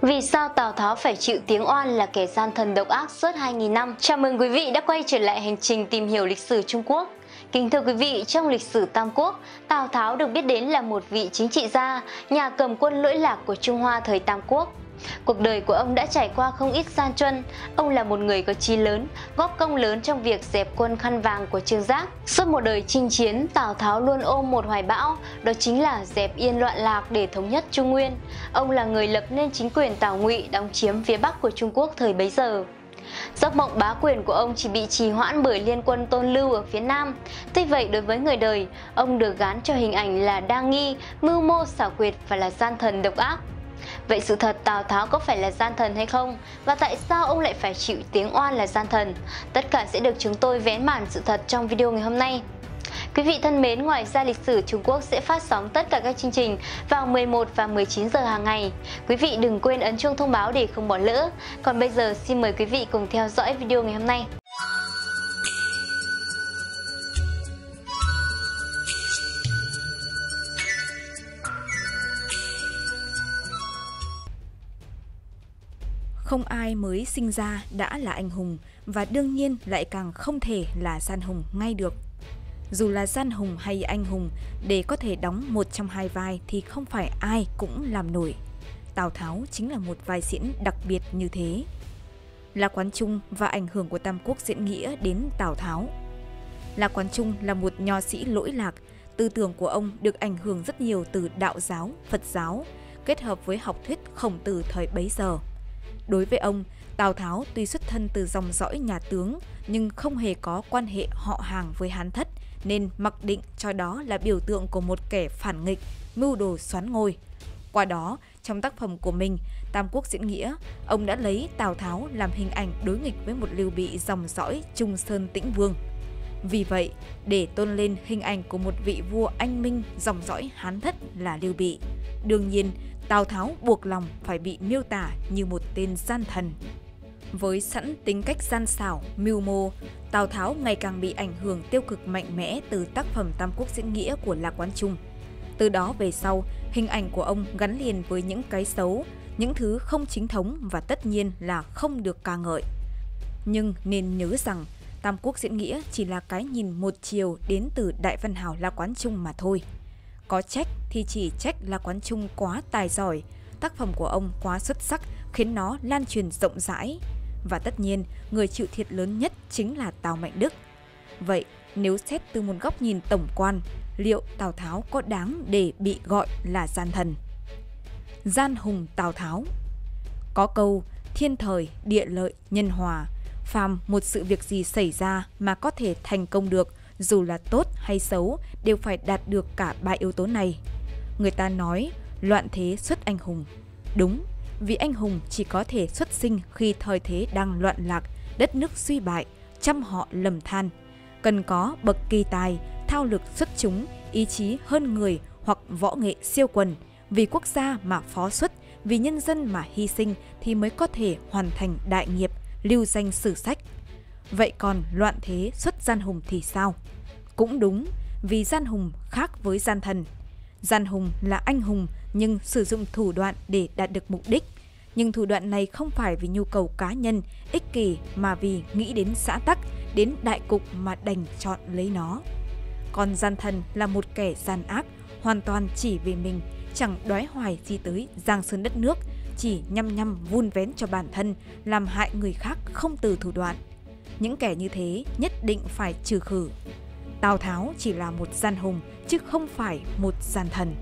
Vì sao Tào Tháo phải chịu tiếng oan là kẻ gian thần độc ác suốt 2.000 năm? Chào mừng quý vị đã quay trở lại hành trình tìm hiểu lịch sử Trung Quốc. Kính thưa quý vị, trong lịch sử Tam Quốc, Tào Tháo được biết đến là một vị chính trị gia, nhà cầm quân lỗi lạc của Trung Hoa thời Tam Quốc. Cuộc đời của ông đã trải qua không ít gian truân. Ông là một người có chí lớn, góp công lớn trong việc dẹp quân khăn vàng của Trương Giác. Suốt một đời chinh chiến, Tào Tháo luôn ôm một hoài bão, đó chính là dẹp yên loạn lạc để thống nhất Trung Nguyên. Ông là người lập nên chính quyền Tào Ngụy đóng chiếm phía Bắc của Trung Quốc thời bấy giờ. Giấc mộng bá quyền của ông chỉ bị trì hoãn bởi liên quân Tôn Lưu ở phía Nam. Tuy vậy, đối với người đời, ông được gán cho hình ảnh là đa nghi, mưu mô xảo quyệt và là gian thần độc ác. Vậy sự thật Tào Tháo có phải là gian thần hay không? Và tại sao ông lại phải chịu tiếng oan là gian thần? Tất cả sẽ được chúng tôi vén màn sự thật trong video ngày hôm nay. Quý vị thân mến, ngoài ra lịch sử Trung Quốc sẽ phát sóng tất cả các chương trình vào 11 và 19 giờ hàng ngày. Quý vị đừng quên ấn chuông thông báo để không bỏ lỡ. Còn bây giờ xin mời quý vị cùng theo dõi video ngày hôm nay. Không ai mới sinh ra đã là anh hùng, và đương nhiên lại càng không thể là gian hùng ngay được. Dù là gian hùng hay anh hùng, để có thể đóng một trong hai vai thì không phải ai cũng làm nổi. Tào Tháo chính là một vai diễn đặc biệt như thế. Lạc Quán Trung và ảnh hưởng của Tam Quốc diễn nghĩa đến Tào Tháo. Lạc Quán Trung là một nho sĩ lỗi lạc, tư tưởng của ông được ảnh hưởng rất nhiều từ đạo giáo, Phật giáo, kết hợp với học thuyết Khổng Tử thời bấy giờ. Đối với ông, Tào Tháo tuy xuất thân từ dòng dõi nhà tướng nhưng không hề có quan hệ họ hàng với Hán Thất, nên mặc định cho đó là biểu tượng của một kẻ phản nghịch, mưu đồ xoán ngôi. Qua đó, trong tác phẩm của mình, Tam Quốc diễn nghĩa, ông đã lấy Tào Tháo làm hình ảnh đối nghịch với một Lưu Bị dòng dõi Trung Sơn Tĩnh Vương. Vì vậy, để tôn lên hình ảnh của một vị vua anh minh dòng dõi Hán Thất là Lưu Bị, đương nhiên Tào Tháo buộc lòng phải bị miêu tả như một tên gian thần. Với sẵn tính cách gian xảo, mưu mô, Tào Tháo ngày càng bị ảnh hưởng tiêu cực mạnh mẽ từ tác phẩm Tam Quốc diễn nghĩa của Lạc Quán Trung. Từ đó về sau, hình ảnh của ông gắn liền với những cái xấu, những thứ không chính thống và tất nhiên là không được ca ngợi. Nhưng nên nhớ rằng, Tam Quốc diễn nghĩa chỉ là cái nhìn một chiều đến từ đại văn hào Lạc Quán Trung mà thôi. Có trách thì chỉ trách Lạc Quán Trung quá tài giỏi, tác phẩm của ông quá xuất sắc khiến nó lan truyền rộng rãi. Và tất nhiên, người chịu thiệt lớn nhất chính là Tào Mạnh Đức. Vậy, nếu xét từ một góc nhìn tổng quan, liệu Tào Tháo có đáng để bị gọi là gian thần? Gian hùng Tào Tháo. Có câu, thiên thời, địa lợi, nhân hòa, phàm một sự việc gì xảy ra mà có thể thành công được, dù là tốt hay xấu, đều phải đạt được cả ba yếu tố này. Người ta nói, loạn thế xuất anh hùng. Đúng, vì anh hùng chỉ có thể xuất sinh khi thời thế đang loạn lạc, đất nước suy bại, trăm họ lầm than. Cần có bậc kỳ tài, thao lược xuất chúng, ý chí hơn người hoặc võ nghệ siêu quần, vì quốc gia mà phó xuất, vì nhân dân mà hy sinh thì mới có thể hoàn thành đại nghiệp, lưu danh sử sách. Vậy còn loạn thế xuất gian hùng thì sao? Cũng đúng, vì gian hùng khác với gian thần. Gian hùng là anh hùng nhưng sử dụng thủ đoạn để đạt được mục đích. Nhưng thủ đoạn này không phải vì nhu cầu cá nhân, ích kỷ mà vì nghĩ đến xã tắc, đến đại cục mà đành chọn lấy nó. Còn gian thần là một kẻ gian ác, hoàn toàn chỉ vì mình, chẳng đoái hoài gì tới giang sơn đất nước, chỉ nhăm vun vén cho bản thân, làm hại người khác không từ thủ đoạn. Những kẻ như thế nhất định phải trừ khử. Tào Tháo chỉ là một gian hùng chứ không phải một gian thần.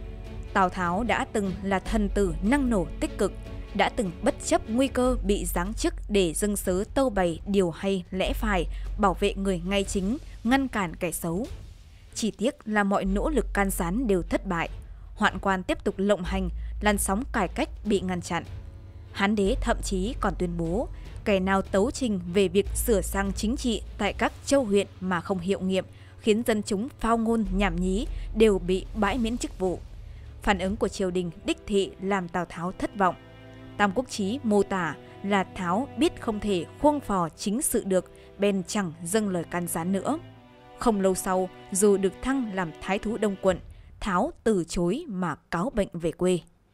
Tào Tháo đã từng là thần tử năng nổ tích cực, đã từng bất chấp nguy cơ bị giáng chức để dâng sớ tâu bày điều hay lẽ phải, bảo vệ người ngay chính, ngăn cản kẻ xấu. Chỉ tiếc là mọi nỗ lực can gián đều thất bại, hoạn quan tiếp tục lộng hành, làn sóng cải cách bị ngăn chặn. Hán đế thậm chí còn tuyên bố, kẻ nào tấu trình về việc sửa sang chính trị tại các châu huyện mà không hiệu nghiệm, khiến dân chúng phao ngôn nhảm nhí đều bị bãi miễn chức vụ. Phản ứng của triều đình đích thị làm Tào Tháo thất vọng. Tam Quốc Chí mô tả là Tháo biết không thể khuông phò chính sự được, bèn chẳng dâng lời can gián nữa. Không lâu sau, dù được thăng làm thái thú Đông Quận, Tháo từ chối mà cáo bệnh về quê.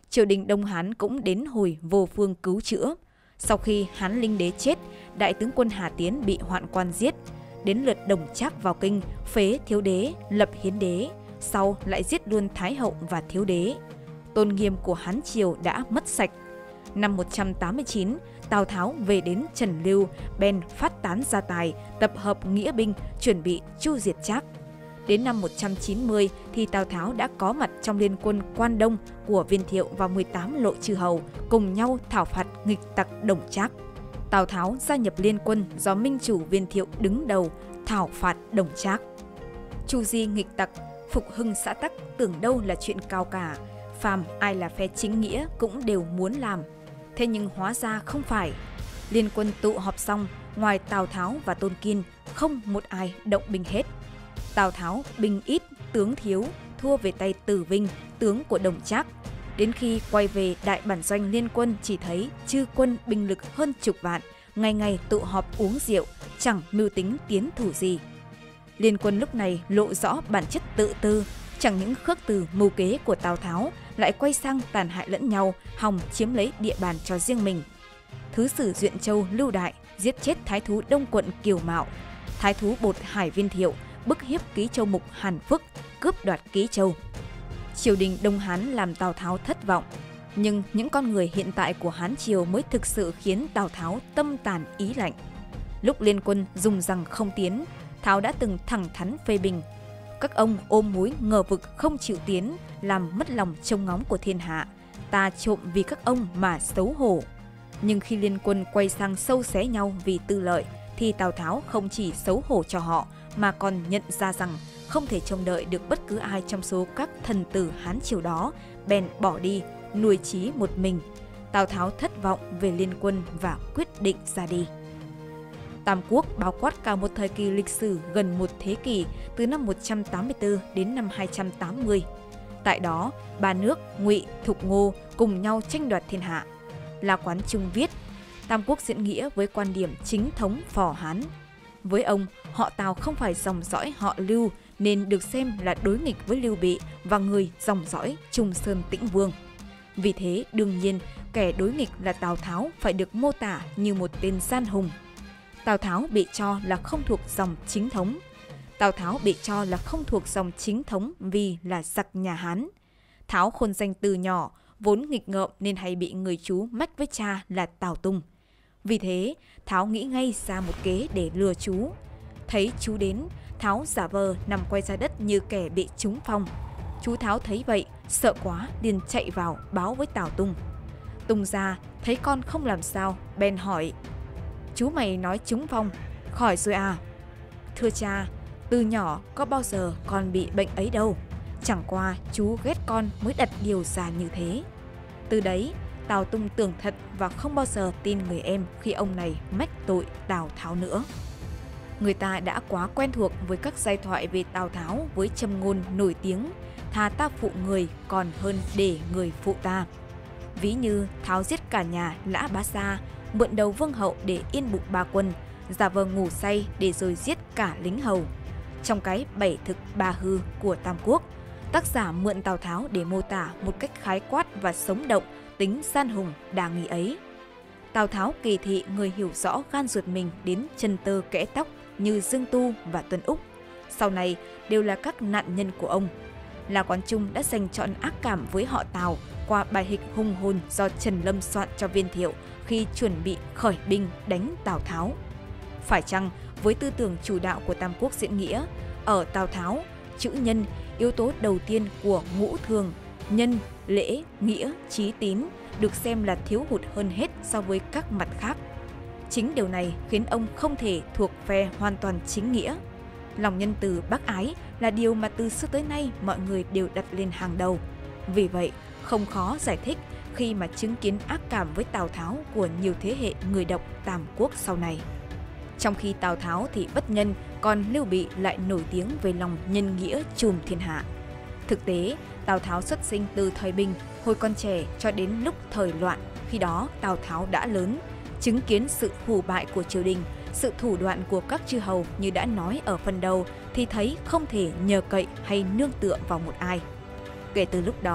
triều đình Đông Hán cũng đến hồi vô phương cứu chữa. Sau khi Hán Linh Đế chết, đại tướng quân Hà Tiến bị hoạn quan giết. Đến lượt Đồng Trác vào kinh, phế Thiếu Đế, lập Hiến Đế, sau lại giết luôn Thái Hậu và Thiếu Đế. Tôn nghiêm của Hán Triều đã mất sạch. Năm 189, Tào Tháo về đến Trần Lưu, bèn phát tán gia tài, tập hợp nghĩa binh, chuẩn bị chu diệt Trác. Đến năm 190 thì Tào Tháo đã có mặt trong liên quân Quan Đông của Viên Thiệu và 18 lộ chư hầu, cùng nhau thảo phạt nghịch tặc Đồng Trác. Tào Tháo gia nhập liên quân do minh chủ Viên Thiệu đứng đầu, thảo phạt Đồng Trác. Chu di nghịch tặc, phục hưng xã tắc tưởng đâu là chuyện cao cả, phàm ai là phe chính nghĩa cũng đều muốn làm. Thế nhưng hóa ra không phải. Liên quân tụ họp xong, ngoài Tào Tháo và Tôn Kiên, không một ai động binh hết. Tào Tháo binh ít, tướng thiếu, thua về tay Tử Vinh, tướng của Đồng Trác. Đến khi quay về đại bản doanh liên quân chỉ thấy chư quân binh lực hơn chục vạn, ngày ngày tụ họp uống rượu, chẳng mưu tính tiến thủ gì. Liên quân lúc này lộ rõ bản chất tự tư, chẳng những khước từ mưu kế của Tào Tháo, lại quay sang tàn hại lẫn nhau, hòng chiếm lấy địa bàn cho riêng mình. Thứ sử Duyện Châu Lưu Đại giết chết thái thú Đông Quận Kiều Mạo, thái thú Bột Hải Viên Thiệu, bức hiếp ký châu mục Hàn Phức, cướp đoạt ký châu. Triều đình Đông Hán làm Tào Tháo thất vọng, nhưng những con người hiện tại của Hán Triều mới thực sự khiến Tào Tháo tâm tàn ý lạnh. Lúc liên quân dùng rằng không tiến, Tháo đã từng thẳng thắn phê bình. Các ông ôm mối ngờ vực không chịu tiến, làm mất lòng trông ngóng của thiên hạ. Ta trộm vì các ông mà xấu hổ. Nhưng khi liên quân quay sang sâu xé nhau vì tư lợi, thì Tào Tháo không chỉ xấu hổ cho họ, mà còn nhận ra rằng không thể trông đợi được bất cứ ai trong số các thần tử Hán Triều đó, bèn bỏ đi, nuôi chí một mình. Tào Tháo thất vọng về liên quân và quyết định ra đi. Tam Quốc bao quát cả một thời kỳ lịch sử gần một thế kỷ, từ năm 184 đến năm 280. Tại đó, ba nước Ngụy, Thục, Ngô cùng nhau tranh đoạt thiên hạ. La Quán Trung viết, Tam Quốc diễn nghĩa với quan điểm chính thống phò Hán. Với ông, họ Tào không phải dòng dõi họ Lưu, nên được xem là đối nghịch với Lưu Bị và người dòng dõi Trung Sơn Tĩnh Vương. Vì thế, đương nhiên, kẻ đối nghịch là Tào Tháo phải được mô tả như một tên gian hùng. Tào Tháo bị cho là không thuộc dòng chính thống. Tào Tháo bị cho là không thuộc dòng chính thống vì là giặc nhà Hán. Tháo khôn danh từ nhỏ, vốn nghịch ngợm nên hay bị người chú mách với cha là Tào Tung. Vì thế, Tháo nghĩ ngay ra một kế để lừa chú. Thấy chú đến, Tháo giả vờ nằm quay ra đất như kẻ bị trúng phong. Chú Tháo thấy vậy, sợ quá liền chạy vào báo với Tào Tung. Tung ra thấy con không làm sao, bèn hỏi: "Chú mày nói trúng phong, khỏi rồi à?" "Thưa cha, từ nhỏ có bao giờ con bị bệnh ấy đâu. Chẳng qua chú ghét con mới đặt điều ra như thế." Từ đấy, Tào Tung tưởng thật và không bao giờ tin người em khi ông này mách tội Tào Tháo nữa. Người ta đã quá quen thuộc với các giai thoại về Tào Tháo với châm ngôn nổi tiếng: "Thà ta phụ người còn hơn để người phụ ta." Ví như Tháo giết cả nhà Lã Bá Gia, mượn đầu vương hậu để yên bụng ba quân, giả vờ ngủ say để rồi giết cả lính hầu. Trong cái bảy thực ba hư của Tam Quốc, tác giả mượn Tào Tháo để mô tả một cách khái quát và sống động tính gian hùng đa nghi ấy. Tào Tháo kỳ thị người hiểu rõ gan ruột mình đến chân tơ kẽ tóc như Dương Tu và Tuân Úc, sau này đều là các nạn nhân của ông. La Quán Trung đã dành trọn ác cảm với họ Tào qua bài hịch hùng hồn do Trần Lâm soạn cho Viên Thiệu khi chuẩn bị khởi binh đánh Tào Tháo. Phải chăng với tư tưởng chủ đạo của Tam Quốc diễn nghĩa, ở Tào Tháo, chữ nhân, yếu tố đầu tiên của ngũ thường, nhân, lễ, nghĩa, trí tín, được xem là thiếu hụt hơn hết so với các mặt khác. Chính điều này khiến ông không thể thuộc phe hoàn toàn chính nghĩa. Lòng nhân từ bác ái là điều mà từ xưa tới nay mọi người đều đặt lên hàng đầu. Vì vậy, không khó giải thích khi mà chứng kiến ác cảm với Tào Tháo của nhiều thế hệ người đọc Tam Quốc sau này. Trong khi Tào Tháo thì bất nhân, còn Lưu Bị lại nổi tiếng về lòng nhân nghĩa trùm thiên hạ. Thực tế, Tào Tháo xuất sinh từ thời Bình, hồi còn trẻ cho đến lúc thời loạn. Khi đó, Tào Tháo đã lớn, chứng kiến sự hủ bại của triều đình, sự thủ đoạn của các chư hầu như đã nói ở phần đầu, thì thấy không thể nhờ cậy hay nương tựa vào một ai. Kể từ lúc đó,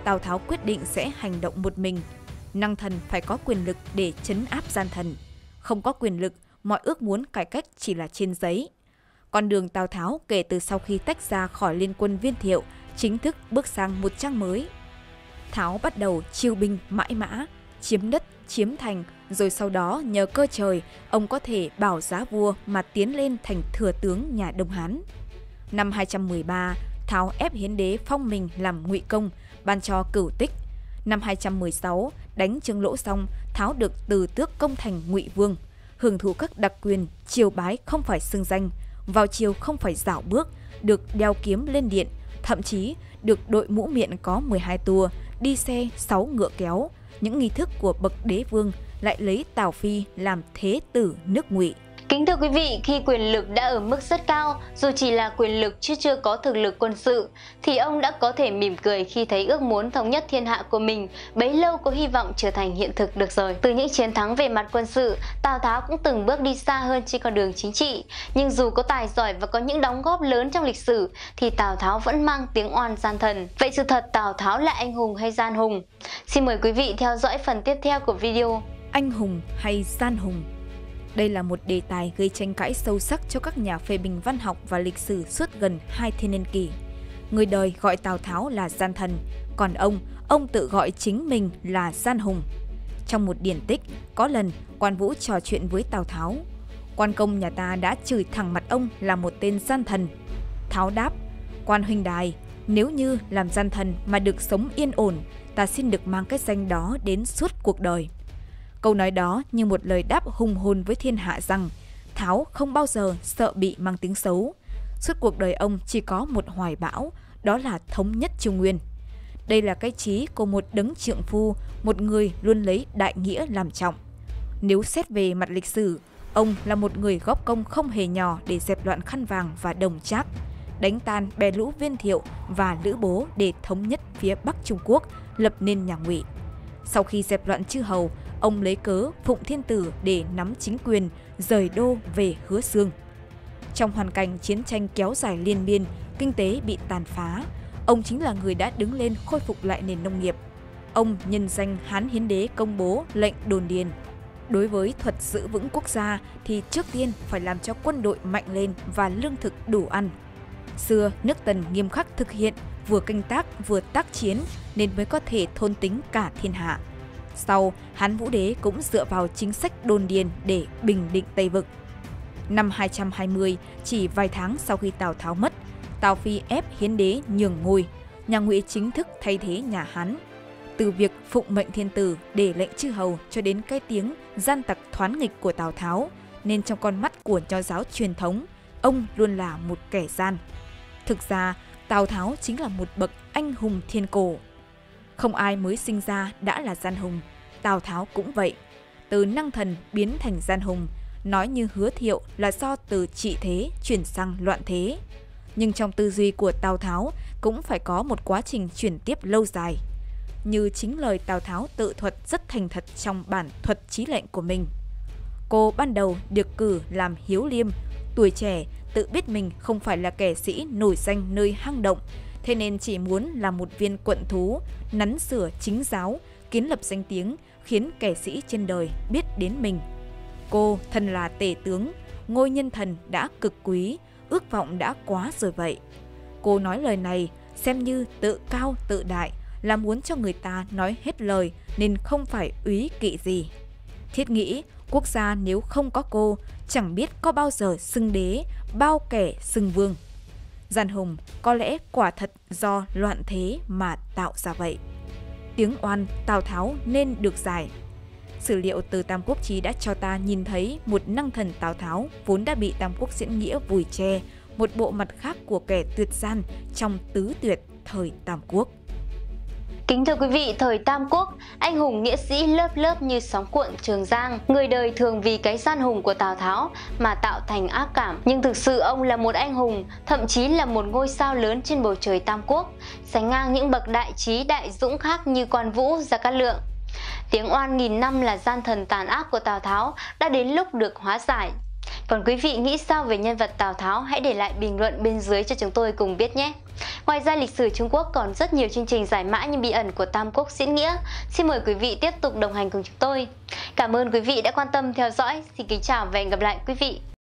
Tào Tháo quyết định sẽ hành động một mình. Năng thần phải có quyền lực để trấn áp gian thần. Không có quyền lực, mọi ước muốn cải cách chỉ là trên giấy. Con đường Tào Tháo kể từ sau khi tách ra khỏi liên quân Viên Thiệu chính thức bước sang một trang mới. Tháo bắt đầu chiêu binh mãi mã, chiếm đất, chiếm thành, rồi sau đó nhờ cơ trời, ông có thể bảo giá vua mà tiến lên thành thừa tướng nhà Đông Hán. Năm 213, Tháo ép Hiến Đế phong mình làm ngụy công, ban cho cửu tích. Năm 216, đánh Trương Lỗ xong, Tháo được từ tước công thành ngụy vương, hưởng thụ các đặc quyền, triều bái không phải xưng danh, vào triều không phải dạo bước, được đeo kiếm lên điện, thậm chí được đội mũ miện có 12 tua, đi xe 6 ngựa kéo. Những nghi thức của bậc đế vương lại lấy Tào Phi làm thế tử nước Ngụy. Kính thưa quý vị, khi quyền lực đã ở mức rất cao, dù chỉ là quyền lực chứ chưa có thực lực quân sự, thì ông đã có thể mỉm cười khi thấy ước muốn thống nhất thiên hạ của mình bấy lâu có hy vọng trở thành hiện thực được rồi. Từ những chiến thắng về mặt quân sự, Tào Tháo cũng từng bước đi xa hơn trên con đường chính trị. Nhưng dù có tài giỏi và có những đóng góp lớn trong lịch sử, thì Tào Tháo vẫn mang tiếng oan gian thần. Vậy sự thật Tào Tháo là anh hùng hay gian hùng? Xin mời quý vị theo dõi phần tiếp theo của video. Anh hùng hay gian hùng? Đây là một đề tài gây tranh cãi sâu sắc cho các nhà phê bình văn học và lịch sử suốt gần 2 thiên niên kỷ. Người đời gọi Tào Tháo là gian thần, còn ông tự gọi chính mình là gian hùng. Trong một điển tích, có lần Quan Vũ trò chuyện với Tào Tháo. Quan công nhà ta đã chửi thẳng mặt ông là một tên gian thần. Tháo đáp: Quan huynh đài, nếu như làm gian thần mà được sống yên ổn, ta xin được mang cái danh đó đến suốt cuộc đời. Câu nói đó như một lời đáp hùng hồn với thiên hạ rằng Tháo không bao giờ sợ bị mang tiếng xấu. Suốt cuộc đời ông chỉ có một hoài bão, đó là thống nhất Trung Nguyên. Đây là cái chí của một đấng trượng phu, một người luôn lấy đại nghĩa làm trọng. Nếu xét về mặt lịch sử, ông là một người góp công không hề nhỏ để dẹp loạn Khăn Vàng và Đồng Trác, đánh tan bè lũ Viên Thiệu và Lữ Bố để thống nhất phía Bắc Trung Quốc, lập nên nhà Ngụy. Sau khi dẹp loạn chư hầu, ông lấy cớ Phụng Thiên Tử để nắm chính quyền, rời đô về Hứa Xương. Trong hoàn cảnh chiến tranh kéo dài liên miên, kinh tế bị tàn phá, ông chính là người đã đứng lên khôi phục lại nền nông nghiệp. Ông nhân danh Hán Hiến Đế công bố lệnh đồn điền. Đối với thuật giữ vững quốc gia thì trước tiên phải làm cho quân đội mạnh lên và lương thực đủ ăn. Xưa, nước Tần nghiêm khắc thực hiện vừa canh tác vừa tác chiến nên mới có thể thôn tính cả thiên hạ. Sau, Hán Vũ Đế cũng dựa vào chính sách đồn điền để bình định Tây Vực. Năm 220, chỉ vài tháng sau khi Tào Tháo mất, Tào Phi ép Hiến Đế nhường ngôi, nhà Ngụy chính thức thay thế nhà Hán. Từ việc phụng mệnh thiên tử để lệnh chư hầu cho đến cái tiếng gian tặc thoán nghịch của Tào Tháo, nên trong con mắt của nho giáo truyền thống, ông luôn là một kẻ gian. Thực ra, Tào Tháo chính là một bậc anh hùng thiên cổ. Không ai mới sinh ra đã là gian hùng, Tào Tháo cũng vậy. Từ năng thần biến thành gian hùng, nói như Hứa Thiệu là do từ trị thế chuyển sang loạn thế. Nhưng trong tư duy của Tào Tháo cũng phải có một quá trình chuyển tiếp lâu dài. Như chính lời Tào Tháo tự thuật rất thành thật trong bản thuật chí lệnh của mình. Cô ban đầu được cử làm Hiếu Liêm, tuổi trẻ, tự biết mình không phải là kẻ sĩ nổi danh nơi hang động, thế nên chỉ muốn là một viên quận thú, nắn sửa chính giáo, kiến lập danh tiếng, khiến kẻ sĩ trên đời biết đến mình. Cô thân là tể tướng, ngôi nhân thần đã cực quý, ước vọng đã quá rồi vậy. Cô nói lời này xem như tự cao tự đại, là muốn cho người ta nói hết lời nên không phải úy kỵ gì. Thiết nghĩ quốc gia nếu không có cô, chẳng biết có bao giờ xưng đế, bao kẻ xưng vương. Gian hùng có lẽ quả thật do loạn thế mà tạo ra vậy. Tiếng oan Tào Tháo nên được giải. Sử liệu từ Tam Quốc Chí đã cho ta nhìn thấy một năng thần Tào Tháo vốn đã bị Tam Quốc diễn nghĩa vùi che, một bộ mặt khác của kẻ tuyệt gian trong tứ tuyệt thời Tam Quốc. Kính thưa quý vị, thời Tam Quốc, anh hùng nghĩa sĩ lớp lớp như sóng cuộn Trường Giang. Người đời thường vì cái gian hùng của Tào Tháo mà tạo thành ác cảm. Nhưng thực sự ông là một anh hùng, thậm chí là một ngôi sao lớn trên bầu trời Tam Quốc, sánh ngang những bậc đại trí đại dũng khác như Quan Vũ, Gia Cát Lượng. Tiếng oan nghìn năm là gian thần tàn ác của Tào Tháo đã đến lúc được hóa giải. Còn quý vị nghĩ sao về nhân vật Tào Tháo? Hãy để lại bình luận bên dưới cho chúng tôi cùng biết nhé. Ngoài ra, lịch sử Trung Quốc còn rất nhiều chương trình giải mã những bí ẩn của Tam Quốc diễn nghĩa. Xin mời quý vị tiếp tục đồng hành cùng chúng tôi. Cảm ơn quý vị đã quan tâm theo dõi. Xin kính chào và hẹn gặp lại quý vị.